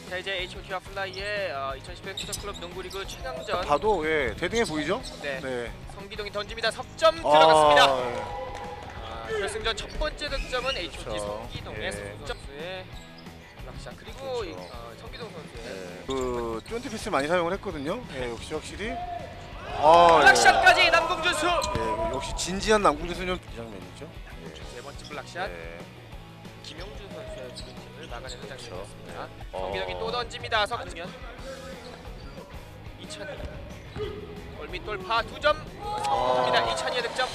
자 이제 H.O.T와 플라이의 2011 퓨처클럽 농구리그 최강전. 봐도 예 대등해 보이죠? 네. 네. 성기동이 던집니다. 석점 들어갔습니다. 예. 결승전 첫 번째 득점은 H.O.T 그렇죠. 성기동의 예. 석점수의 블락샷 그리고 그렇죠. 성기동 선수의 예. 그 쫀티 패스 많이 사용을 했거든요. 예, 역시 확실히. 블락샷까지 남궁준수. 예, 역시 진지한 남궁준수는 이 장면이죠. 세 번째 블락샷. 예. 김용준 선수의 팀을 막아내는 그렇죠. 장면이었습니다. 성기동이 또 던집니다. 석면 이찬희 골밑 돌파 2점 성공합니다. 이찬희의 득점.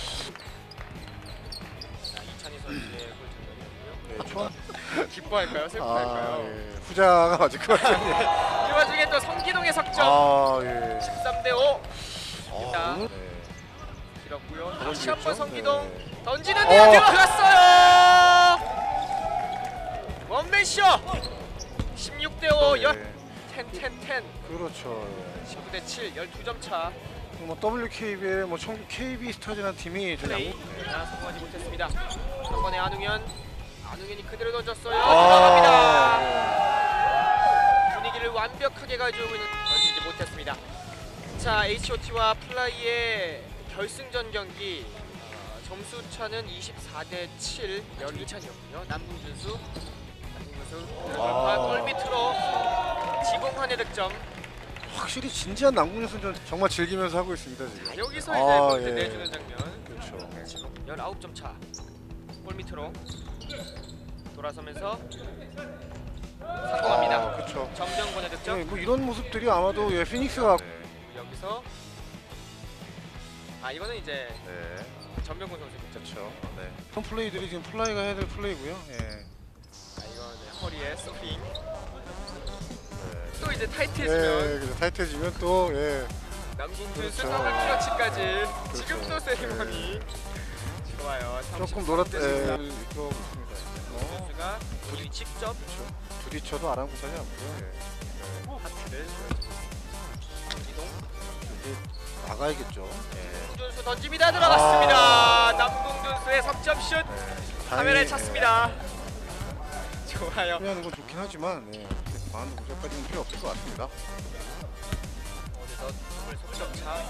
자, 이찬희 선수의 골 장면이었고요. 네, 초 기뻐할까요? 슬퍼할까요? 예. 후자가 맞을 것 같아요. 이 와중에 또 성기동의 석점. 예. 13대 5. 오늘 길었고요. 네. 다시 한번 성기동 네. 던지는데요. 들어갔어요. 원맨쇼. 16대 5. 네. 10. 그렇죠. 19대 7. 12점 차. 뭐 WKBL 뭐 청주 KB 스타즈라는 팀이 좀 플레이. 양국 성공하지 못했습니다. 한 번에 안웅현이 그대로 던졌어요. 아. 들어갑니다. 분위기를 완벽하게 가져오고 있는 던지지 못했습니다. 자, H.O.T와 플라이의 결승전 경기 점수 차는 24대 7. 이찬이었고요. 남궁준수 골 밑으로 지공환의 득점. 확실히 진지한 남궁준수는 정말 즐기면서 하고 있습니다 지금. 자, 여기서 이제 포인트 예. 내주는 장면. 그렇죠. 지금 19점 차. 골 밑으로 돌아서면서 성공합니다. 그렇죠. 정병곤의 득점. 뭐 이런 모습들이 아마도 예, 피닉스가 여기서 이거는 이제 네. 정병곤 선수 득점. 그렇죠. 네. 그런 플레이들이 지금 플라이가 해야 될 플레이고요. 예. 이거 허리에 서핑. 네. 또 이제 예, 타이트해지면 그래서 타이트해지면 또 예. 남궁준수 그렇죠. 더블 클러치까지. 그렇죠. 지금도 세리머니 좋아요. 조금 놀았다. 예. 예. 이거 있습니다. 선수가 본인이 직접 부딪혀도 아랑곳하지 않고요. 예. 하트를 이동. 이제 나가야겠죠. 예. 남궁준수 던집니다. 들어갔습니다. 남궁준수의 석점슛. 네. 카메라에 다행히, 찼습니다. 좋아요. 하는 건 좋긴 하지만 예. 많은 고작까지는 필요 없을 것 같습니다. 어느덧 20점 차.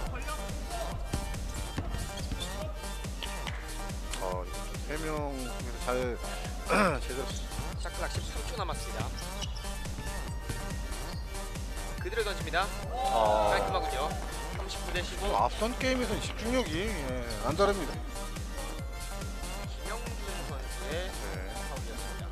세 명 중에서 잘 제대로 샤클락 13초 남았습니다. 그대로 던집니다. 깔끔하군요. 39대 15. 앞선 게임에서는 집중력이 예, 안 다릅니다. 김영준 선수의 파울이었습니다.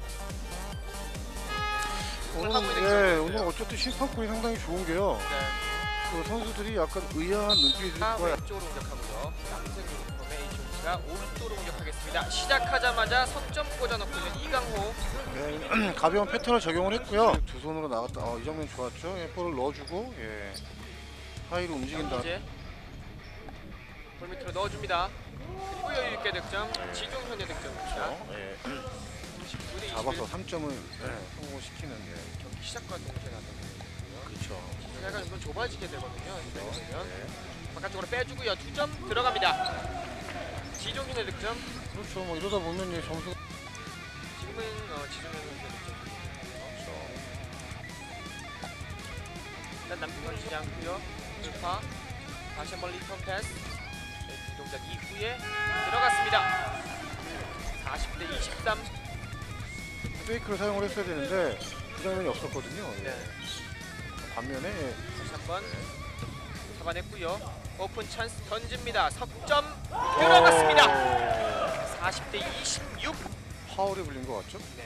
오늘 하고 있는 예, 기록이었어요. 오늘 어쨌든 심판골이 상당히 좋은 게요. 네. 그 선수들이 약간 의아한 눈빛을 거야. 왼쪽으로 공격하고요. 남색 유니폼의 H.O.T가 오른쪽으로 공격하겠습니다. 시작하자마자 석점 꽂아놓고 있는 이강호. 네, 가벼운 패턴을 적용을 했고요. 두 손으로 나갔다. 이 장면 좋았죠. 예, 볼을 넣어주고 예, 하이로 움직인다. 이제 골 밑으로 넣어줍니다. 그리고 여유 있게 득점. 지종현의 득점입니다. 예, 19대 21. 잡아서 3점을 성공을 시키는 게 경기 시작과 동시에 나왔던 거고요. 그렇죠. 약간 좀 좁아지게 되거든요. 이렇게 되면 네. 바깥쪽으로 빼주고요. 2점 들어갑니다. 지종현의 득점. 그렇죠. 뭐 이러다 보면 예, 점수 지금은 지종현 선수의 득점. 일단 남편 던지지 않고요. 돌파. 다시 한번 리턴 패스. 이 동작 이후에 들어갔습니다. 40대 23. 페이크를 사용을 했어야 되는데 그 장면이 없었거든요. 예. 네. 반면에 예, 다시 한번 잡아냈고요. 오픈 찬스 던집니다. 석점 들어갔습니다. 40대 26. 파울이 불린 것 같죠? 네.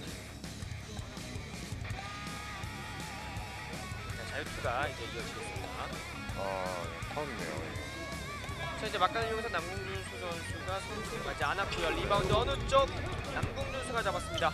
자, 자유투가 이제 이어지겠습니다. 예, 파울이네요. 자, 이제 막간을 이용해서 남궁준수 선수가 선수 맞지 않았고요. 리바운드 어느 쪽? 남궁준수가 잡았습니다.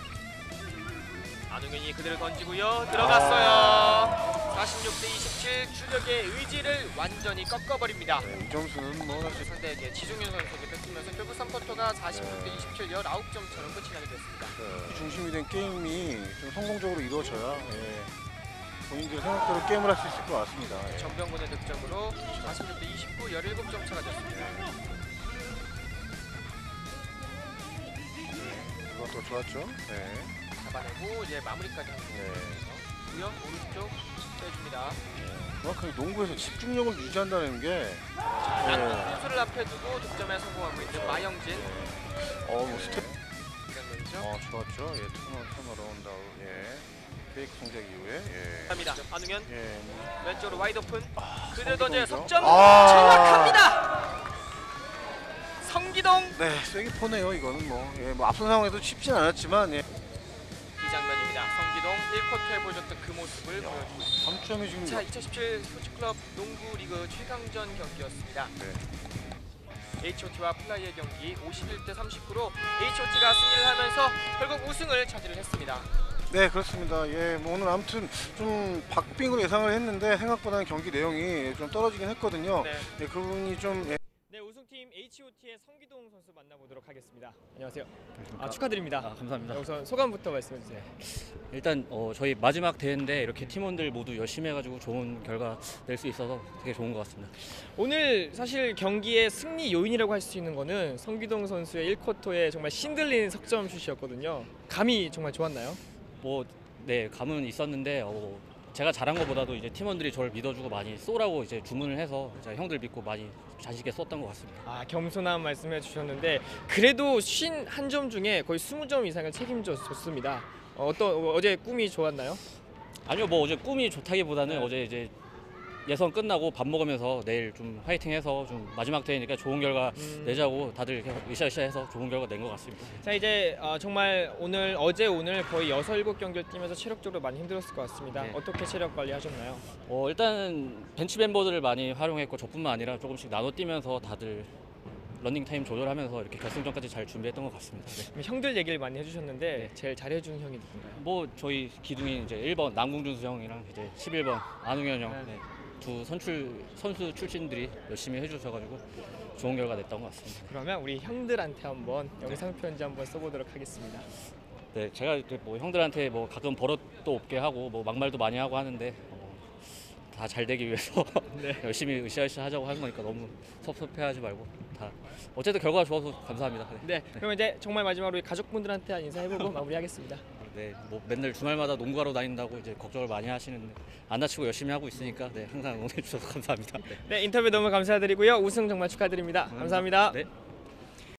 안웅현이 그대로 던지고요. 들어갔어요. 46대 27. 추격의 의지를 완전히 꺾어버립니다. 이 점수는 뭐 사실 상대에게 지종현 선수에게 뺏기면서 결국 3쿼터가 46대 27, 19점 차로 끝이 나게 됐습니다. 중심이 된 게임이 좀 성공적으로 이루어져야 예, 본인들 생각대로 게임을 할 수 있을 것 같습니다. 예. 정병곤의 득점으로 46대 29, 17점 차가 됐습니다. 이것도 좋았죠? 네. 잡아내고 이제 마무리까지 합니다. 네. 있고요. 오른쪽 빼줍니다. 정확하게 농구에서 집중력을 유지한다는 게 양궁 선수를 앞에 두고 득점에 성공하고 있는 마영진. 뭐 스텝 이 장면이죠. 좋았죠. 예, 턴어라운드 페이크 동작 이후에 갑니다. 안웅현 예. 왼쪽으로 와이드 오픈. 그대로 성기동이죠. 던져요. 석점 정확합니다. 성기동. 네, 세게 포네요. 이거는 뭐 앞선 상황에도 쉽진 않았지만 이 장면입니다. 성기동 1쿼터에 보여줬던 그 모습을 보여주고 있습니다. 3점이 지금 자, 2017 스포츠클럽 농구 리그 최강전 경기였습니다. 네. H.O.T와 플라이의 경기 51대 39로 H.O.T가 승리를 하면서 결국 우승을 차지를 했습니다. 네, 그렇습니다. 예, 뭐 오늘 아무튼 좀 박빙으로 예상을 했는데 생각보다는 경기 내용이 좀 떨어지긴 했거든요. 네. 네, 그 부분이 좀 네, 우승팀 H.O.T의 성기동 선수 만나보도록 하겠습니다. 안녕하세요. 축하드립니다. 감사합니다. 우선 소감부터 말씀해 주세요. 일단 저희 마지막 대회인데 이렇게 팀원들 모두 열심히 해가지고 좋은 결과 낼 수 있어서 되게 좋은 것 같습니다. 오늘 사실 경기의 승리 요인이라고 할 수 있는 거는 성기동 선수의 1쿼터에 정말 신들린 석점 슛이었거든요. 감이 정말 좋았나요? 네, 감은 있었는데 제가 잘한 것보다도 이제 팀원들이 저를 믿어주고 많이 쏘라고 이제 주문을 해서 이제 형들 믿고 많이 자신 있게 썼던 것 같습니다. 겸손한 말씀해 주셨는데 그래도 51점 중에 거의 20점 이상을 책임졌습니다. 어제 꿈이 좋았나요? 아니요, 어제 꿈이 좋다기보다는 어제 이제 예선 끝나고 밥 먹으면서 내일 좀 화이팅해서 좀 마지막 대회니까 좋은 결과 내자고 다들 이렇게 으쌰으쌰해서 좋은 결과 낸 것 같습니다. 자, 이제 정말 오늘 거의 6, 7경기를 뛰면서 체력적으로 많이 힘들었을 것 같습니다. 네. 어떻게 체력 관리하셨나요? 일단 벤치 멤버들을 많이 활용했고 저뿐만 아니라 조금씩 나눠 뛰면서 다들 러닝 타임 조절하면서 이렇게 결승전까지 잘 준비했던 것 같습니다. 네. 형들 얘기를 많이 해주셨는데 제일 잘해준 형이 누군가요? 저희 기둥이 이제 1번 남궁준수 형이랑 이제 11번 안웅현 형 네. 두 선수 출신들이 열심히 해주셔가지고 좋은 결과 냈던 것 같습니다. 그러면 우리 형들한테 한번 영상 편지 한번 써보도록 하겠습니다. 네, 제가 이렇게 형들한테 가끔 버릇도 없게 하고 막말도 많이 하고 하는데 다 잘 되기 위해서 네. 열심히 으쌰으쌰 하자고 하는 거니까 너무 섭섭해하지 말고 다 어쨌든 결과가 좋아서 감사합니다. 네, 그럼 이제 정말 마지막으로 가족분들한테 인사해보고 마무리하겠습니다. 네, 맨날 주말마다 농구하러 다닌다고 이제 걱정을 많이 하시는데 안 다치고 열심히 하고 있으니까 네, 항상 응원해 주셔서 감사합니다. 네, 인터뷰 너무 감사드리고요. 우승 정말 축하드립니다. 감사합니다. 네.